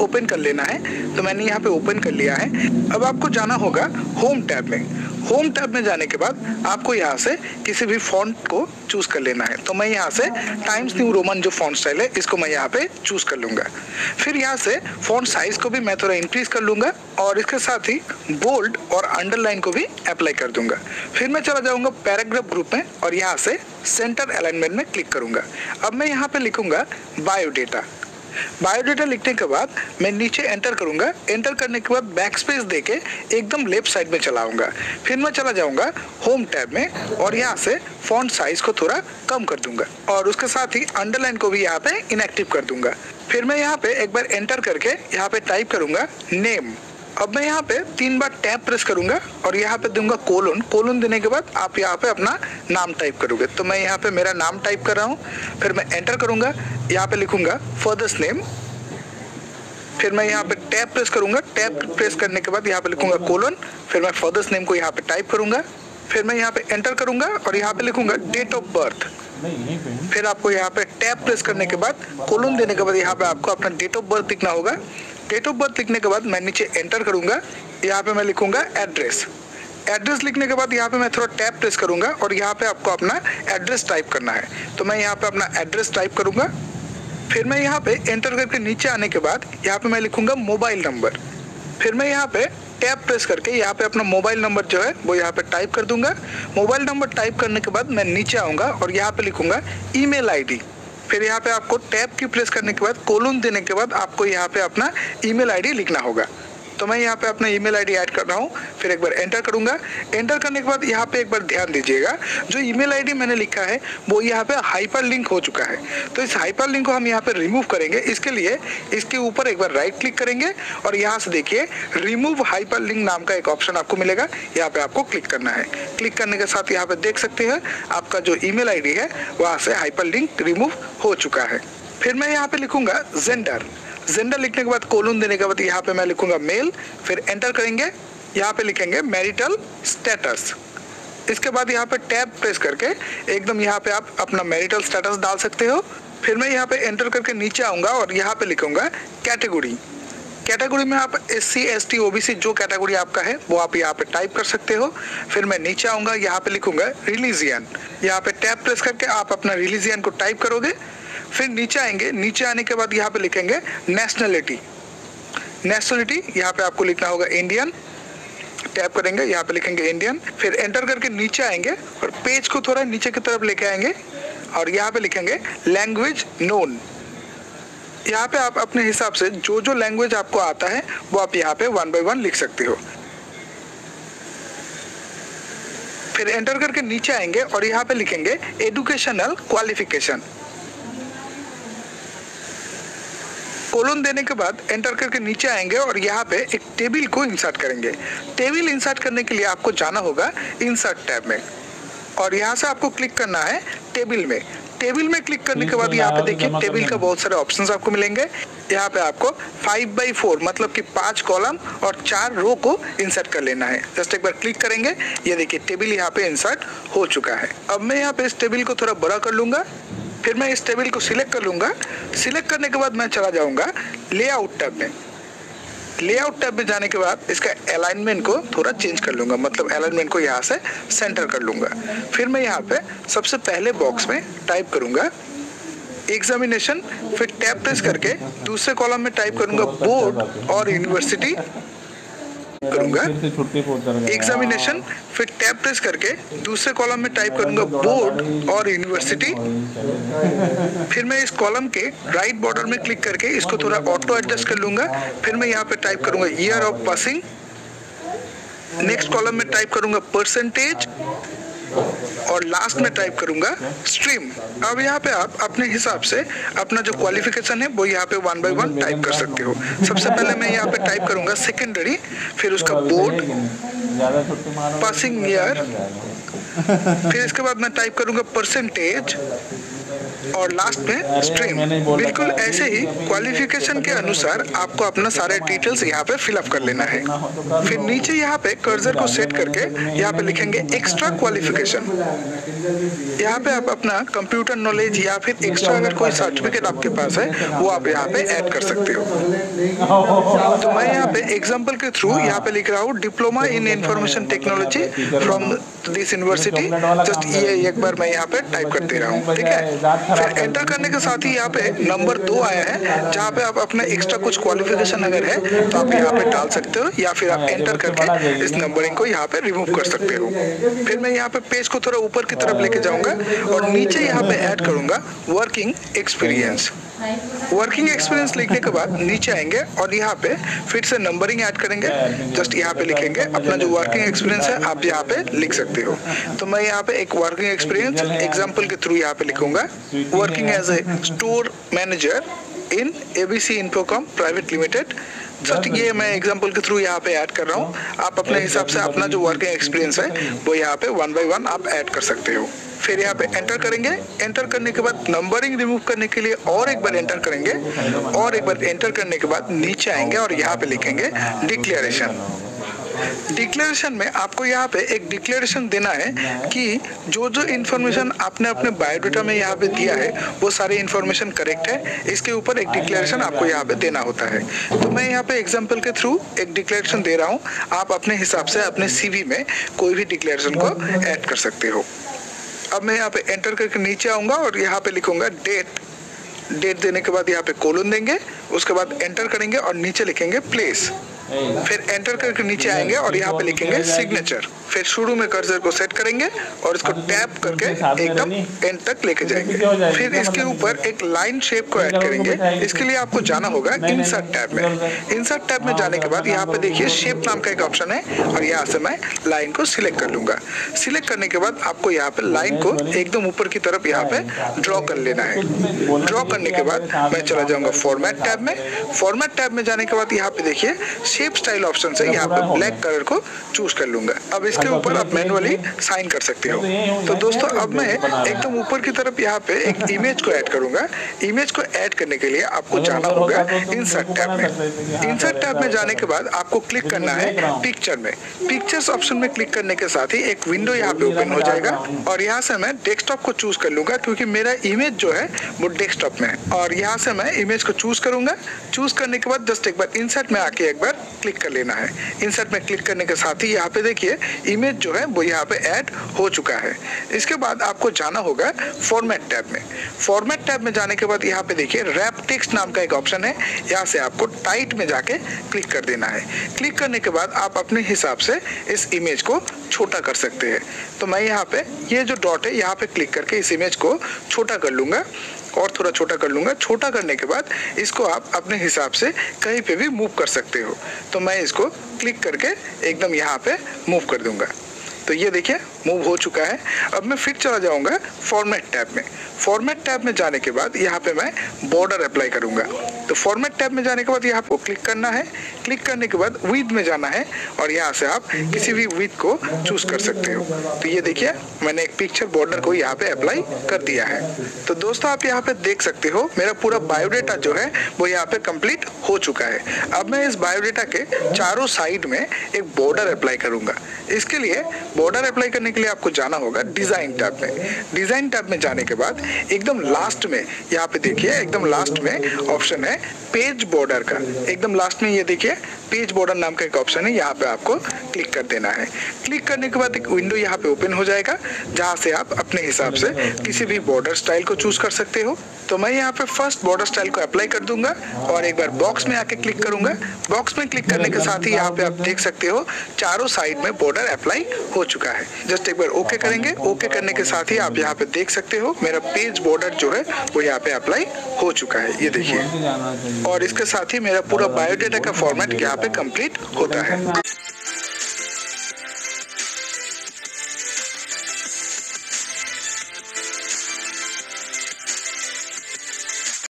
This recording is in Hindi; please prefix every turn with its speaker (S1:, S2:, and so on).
S1: ओपन कर लेना है। तो मैंने यहाँ पे ओपन कर लिया है। अब आपको जाना होगा होम टैब में। होम टैब में जाने के बाद आपको यहाँ से किसी भी फॉन्ट को चूज कर लेना है। तो मैं यहाँ से टाइम्स न्यू रोमन जो फॉन्ट स्टाइल है इसको मैं यहाँ पे चूज कर लूंगा। फिर यहाँ से फॉन्ट साइज को भी मैं थोड़ा इंक्रीज कर लूंगा और इसके साथ ही बोल्ड और अंडरलाइन को भी अप्लाई कर दूंगा। फिर मैं चला जाऊंगा पैराग्राफ ग्रुप में और यहाँ से सेंटर अलाइनमेंट में क्लिक करूंगा। अब मैं यहाँ पे लिखूंगा बायोडेटा। बायोडेटा लिखने के बाद मैं नीचे एंटर करूंगा। एंटर करने के बाद बैक स्पेस देके एकदम लेफ्ट साइड में चलाऊंगा। फिर मैं चला जाऊंगा होम टैब में और यहाँ से फॉन्ट साइज को थोड़ा कम कर दूंगा और उसके साथ ही अंडरलाइन को भी यहाँ पे इनएक्टिव कर दूंगा। फिर मैं यहाँ पे एक बार एंटर करके यहाँ पे टाइप करूंगा नेम। अब मैं यहाँ पे 3 बार टैब प्रेस करूंगा और यहाँ पे दूंगा कोलन। कोलन देने के बाद आप यहाँ पे अपना नाम टाइप करोगे। तो मैं यहाँ पे मेरा नाम टाइप कर रहा हूँ। फिर मैं एंटर करूंगा, यहाँ पे लिखूंगा फादर्स नेम। फिर मैं यहाँ पे टैब प्रेस करूंगा। टैब प्रेस करने के बाद यहाँ पे लिखूंगा कोलन। फिर मैं फादर्स नेम को यहाँ पे टाइप करूंगा। फिर मैं यहाँ पे एंटर करूंगा और यहाँ पे लिखूंगा डेट ऑफ बर्थ। फिर आपको यहाँ पे टैब प्रेस करने के बाद कोलन देने के बाद यहाँ पे आपको अपना डेट ऑफ बर्थ लिखना होगा। डेट ऑफ बर्थ लिखने के बाद मैं नीचे एंटर करूंगा। यहाँ पे मैं लिखूंगा एड्रेस। एड्रेस लिखने के बाद यहाँ पे मैं थोड़ा टैब प्रेस करूंगा और यहाँ पे आपको अपना एड्रेस टाइप करना है। तो मैं यहाँ पे अपना एड्रेस टाइप करूंगा। फिर मैं यहाँ पे एंटर करके नीचे आने के बाद यहाँ पे मैं लिखूंगा मोबाइल नंबर। फिर मैं यहाँ पे टैब प्रेस करके यहाँ पे अपना मोबाइल नंबर जो है वो यहाँ पे टाइप कर दूंगा। मोबाइल नंबर टाइप करने के बाद मैं नीचे आऊँगा और यहाँ पे लिखूंगा ईमेल आईडी। फिर यहाँ पे आपको टैब की प्रेस करने के बाद कोलन देने के बाद आपको यहाँ पे अपना ईमेल आईडी लिखना होगा। तो मैं यहाँ पे अपना ईमेल आईडी ऐड कर रहा हूँ। फिर एक बार एंटर करूँगा। एंटर करने के बाद यहाँ पे एक बार ध्यान दीजिएगा, जो ईमेल आईडी मैंने लिखा है वो यहाँ पे हाइपर लिंक हो चुका है। तो इस हाइपर लिंक को हम यहाँ पे रिमूव करेंगे। इसके लिए इसके ऊपर एक बार राइट क्लिक करेंगे और यहाँ से देखिए रिमूव हाइपर लिंक नाम का एक ऑप्शन आपको मिलेगा। यहाँ पे आपको क्लिक करना है। क्लिक करने के साथ यहाँ पे देख सकते हैं आपका जो ईमेल आईडी है वहाँ से हाइपर लिंक रिमूव हो चुका है। फिर मैं यहाँ पे लिखूंगा जेंडर। जेंडर लिखने के बाद कोलन देने के बाद यहाँ पे मैं लिखूंगा मेल। फिर एंटर करेंगे, यहाँ पे लिखेंगे मैरिटल स्टेटस। इसके बाद यहाँ पे टैब प्रेस करके एकदम यहाँ पे आप अपना मैरिटल स्टेटस डाल सकते हो। फिर मैं यहाँ पे एंटर करके नीचे आऊँगा और यहाँ पे लिखूंगा कैटेगरी। कैटेगरी में आप SC ST OBC जो कैटेगरी आपका है वो आप यहाँ पे टाइप कर सकते हो। फिर मैं नीचे आऊँगा, यहाँ पे लिखूंगा रिलीजियन। यहाँ पे टैब प्रेस करके आप अपना रिलीजियन को टाइप करोगे। फिर नीचे आएंगे, नीचे आने के बाद यहाँ पे लिखेंगे नेशनलिटी। नेशनलिटी यहाँ पे आपको लिखना होगा इंडियन। टैप करेंगे, यहाँ पे लिखेंगे इंडियन। फिर एंटर करके नीचे आएंगे और पेज को थोड़ा नीचे की तरफ लेके आएंगे और यहाँ पे लिखेंगे लैंग्वेज नोन। यहाँ पे आप अपने हिसाब से जो जो लैंग्वेज आपको आता है वो आप यहाँ पे 1 by 1 लिख सकते हो। फिर एंटर करके नीचे आएंगे और यहाँ पे लिखेंगे एजुकेशनल क्वालिफिकेशन। कोलन देने के बाद एंटर करके नीचे आएंगे और यहाँ पे एक टेबल को इंसर्ट करेंगे। टेबल इंसर्ट करने के लिए आपको जाना होगा इंसर्ट टैब में और यहाँ से आपको क्लिक करना है टेबल में। टेबल में क्लिक करने के बाद यहाँ पे देखिए टेबल का बहुत सारे ऑप्शंस आपको मिलेंगे। यहाँ पे आपको 5 by 4 मतलब कि 5 कॉलम और 4 रो को इंसर्ट कर लेना है। जस्ट एक बार क्लिक करेंगे, ये देखिए टेबल यहाँ पे इंसर्ट हो चुका है। अब मैं यहाँ पे इस टेबल को थोड़ा बड़ा कर लूंगा। फिर मैं इस टेबल को सिलेक्ट कर लूंगा। सिलेक्ट करने के बाद मैं चला जाऊंगा लेआउट टैब में। लेआउट टैब में जाने के बाद इसका अलाइनमेंट को थोड़ा चेंज कर लूंगा, मतलब अलाइनमेंट को यहाँ से सेंटर कर लूंगा। फिर मैं यहाँ पे सबसे पहले बॉक्स में टाइप करूंगा एग्जामिनेशन। फिर टैब प्रेस करके दूसरे कॉलम में टाइप करूंगा बोर्ड और यूनिवर्सिटी करूंगा एग्जामिनेशन। फिर टैब प्रेस करके दूसरे कॉलम में टाइप करूंगा बोर्ड और यूनिवर्सिटी। फिर मैं इस कॉलम के राइट बॉर्डर में क्लिक करके इसको थोड़ा ऑटो एडजस्ट कर लूंगा। फिर मैं यहाँ पे टाइप करूंगा year of passing. Next column में टाइप करूंगा परसेंटेज और लास्ट में टाइप करूंगा स्ट्रीम। अब यहाँ पे आप अपने हिसाब से अपना जो क्वालिफिकेशन है वो यहाँ पे 1 by 1 टाइप कर सकते हो। सबसे पहले मैं यहाँ पे टाइप करूंगा सेकेंडरी, फिर उसका बोर्ड पासिंग ईयर, फिर इसके बाद मैं टाइप करूंगा परसेंटेज, और लास्ट में स्ट्रीम। बिल्कुल ऐसे ही क्वालिफिकेशन के अनुसार आपको अपना सारे डिटेल्स यहाँ पे फिलअप कर लेना है। फिर नीचे यहाँ पे कर्सर को सेट करके यहाँ पे लिखेंगे एक्स्ट्रा क्वालिफिकेशन। यहाँ पे आप अपना कंप्यूटर नॉलेज या फिर एक्स्ट्रा अगर कोई सर्टिफिकेट आपके पास है वो आप यहाँ पे ऐड कर सकते हो। तो मैं यहाँ पे एग्जांपल के थ्रू यहाँ पे लिख रहा हूँ diploma in information technology from this university. Just ये एक बार मैं यहाँ पे टाइप कर दे रहा हूँ, ठीक है। फिर एंटर करने के साथ ही यहाँ पे नंबर 2 आया है, जहाँ पे आप अपना एक्स्ट्रा कुछ क्वालिफिकेशन अगर है तो आप यहाँ पे डाल सकते हो या फिर आप एंटर करके इस नंबरिंग को यहाँ पे रिमूव कर सकते हो। फिर मैं यहाँ पे पेज को थोड़ा ऊपर की तरफ लेके जाऊंगा और नीचे यहाँ पे ऐड करूंगा वर्किंग एक्सपीरियंस। वर्किंग एक्सपीरियंस लिखने के बाद नीचे आएंगे और यहाँ पे फिर से नंबरिंग ऐड करेंगे। जस्ट यहाँ पे लिखेंगे अपना जो वर्किंग एक्सपीरियंस है आप यहाँ पे लिख सकते हो। तो मैं यहाँ पे एक वर्किंग एक्सपीरियंस एग्जांपल के थ्रू यहाँ पे लिखूंगा working as a store manager in ABC Infocom private limited. Just ये मैं एग्जांपल के थ्रू यहाँ पे ऐड कर रहा हूँ। आप अपने हिसाब से अपना जो वर्किंग एक्सपीरियंस है वो यहाँ पे 1 by 1 आप ऐड कर सकते हो। फिर यहाँ पे एंटर करेंगे। एंटर करने के बाद नंबरिंग रिमूव करने के लिए और एक बार एंटर करेंगे और एक बार एंटर करने के बाद नीचे आएंगे और यहाँ पे लिखेंगे डिक्लेरेशन। डिक्लेरेशन में आपको यहाँ पे एक डिक्लेरेशन देना है कि जो जो इन्फॉर्मेशन आपने अपने बायोडाटा में यहाँ पे दिया है वो सारे इन्फॉर्मेशन करेक्ट है। इसके ऊपर एक डिक्लेरेशन आपको यहाँ पे देना होता है। तो मैं यहाँ पे एग्जांपल के थ्रू एक डिक्लेरेशन दे रहा हूँ। आप अपने हिसाब से अपने CV में कोई भी डिक्लेरेशन को ऐड कर सकते हो। अब मैं यहाँ पे एंटर करके नीचे आऊँगा और यहाँ पे लिखूंगा डेट देने के बाद यहाँ पे कोलन देंगे, उसके बाद एंटर करेंगे और नीचे लिखेंगे प्लेस। फिर एंटर करके नीचे आएंगे और यहाँ पे लिखेंगे सिग्नेचर। फिर शुरू में कर्सर को सेट करेंगे और इसको टैप करके एकदम एंड तक लेके जाएंगे। फिर इसके ऊपर एक लाइन शेप को ऐड करेंगे। इसके लिए आपको जाना होगा इंसर्ट टैब में। इंसर्ट टैब में जाने के बाद यहाँ पे देखिए शेप नाम का एक ऑप्शन है और यहाँ से मैं लाइन को सिलेक्ट कर लूंगा। सिलेक्ट करने के बाद आपको यहाँ पे लाइन को एकदम ऊपर की तरफ यहाँ पे ड्रॉ कर लेना है। ड्रॉ करने के बाद मैं चला जाऊंगा फॉर्मेट टैब में। फॉर्मेट टैब में जाने के बाद यहाँ पे देखिए शेप स्टाइल ऑप्शन से यहाँ पे ब्लैक कलर को चूज कर लूंगा। अब इसके ऊपर आप मैनुअली साइन कर सकते हो। तो दोस्तों अब मैं एकदम ऊपर की तरफ यहाँ पे एक इमेज को ऐड करूंगा। इमेज को ऐड करने के लिए आपको जाना होगा इंसर्ट टैब में। इंसर्ट टैब में जाने के बाद आपको क्लिक करना है पिक्चर में। पिक्चर्स ऑप्शन में क्लिक करने के साथ ही एक विंडो यहाँ पे ओपन हो जाएगा और यहाँ से मैं डेस्कटॉप को चूज कर लूंगा क्योंकि मेरा इमेज जो है वो डेस्कटॉप में है। और यहाँ से मैं इमेज को चूज करूंगा। चूज करने के बाद जस्ट एक बार इंसर्ट में आके एक बार क्लिक कर लेना है। इंसर्ट में क्लिक करने के साथ ही यहाँ पे देखिए इमेज जो है वो यहाँ पे ऐड हो चुका है। इसके बाद आपको जाना होगा फॉर्मेट टैब में। फॉर्मेट टैब में जाने के बाद यहाँ पे देखिए रैप टेक्स्ट नाम का एक ऑप्शन है। यहाँ से आपको टाइट में जाके क्लिक कर देना है। क्लिक करने के बाद आप अपने हिसाब से इस इमेज को छोटा कर सकते हैं। तो मैं यहाँ पे ये जो डॉट है यहाँ पे क्लिक करके इस इमेज को छोटा कर लूंगा और थोड़ा छोटा कर लूंगा। छोटा करने के बाद इसको आप अपने हिसाब से कहीं पे भी मूव कर सकते हो। तो मैं इसको क्लिक करके एकदम यहाँ पे मूव कर दूंगा। तो ये देखिए मूव हो चुका है। अब मैं फिर चला जाऊंगा फॉर्मेट टैब में। फॉर्मेट टैब में जाने के बाद यहाँ पे मैं बॉर्डर अप्लाई करूंगा। तो फॉर्मेट टैब में जाने के बाद यहाँ पे क्लिक करना है। क्लिक करने के बाद विड्थ में जाना है और यहाँ से आप किसी भी विड्थ को चूज कर सकते हो। तो ये देखिए मैंने एक पिक्चर बॉर्डर को यहाँ पे अप्लाई कर दिया है। तो दोस्तों आप यहाँ पे देख सकते हो मेरा पूरा बायोडेटा जो है वो यहाँ पे कंप्लीट हो चुका है। अब मैं इस बायोडेटा के चारों साइड में एक बॉर्डर अप्लाई करूंगा। इसके लिए बॉर्डर अप्लाई करने के लिए आपको जाना होगा डिजाइन टैब में। डिजाइन टैब में जाने के बाद एकदम लास्ट में यहाँ पे देखिए एकदम लास्ट में ऑप्शन है पेज बॉर्डर का। एकदम लास्ट में ये देखिए पेज बॉर्डर नाम का एक ऑप्शन है। यहाँ पे आपको क्लिक कर देना है। क्लिक करने के बाद एक विंडो यहाँ पे ओपन हो जाएगा जहाँ से आप अपने हिसाब से किसी भी बॉर्डर स्टाइल को चूज कर सकते हो। तो मैं यहाँ पे फर्स्ट बॉर्डर स्टाइल को अप्लाई कर दूंगा और एक बार बॉक्स में आके क्लिक करूंगा। बॉक्स में क्लिक करने के साथ ही यहाँ पे आप देख सकते हो चारों साइड में बॉर्डर अप्लाई हो चुका है। जस्ट एक बार ओके करेंगे। ओके करने के साथ ही आप यहाँ पे देख सकते हो मेरा पेज बॉर्डर जो है वो यहाँ पे अप्लाई हो चुका है। ये देखिए और इसके साथ ही मेरा पूरा बायोडेटा का फॉर्मेट यहाँ पे कंप्लीट होता है।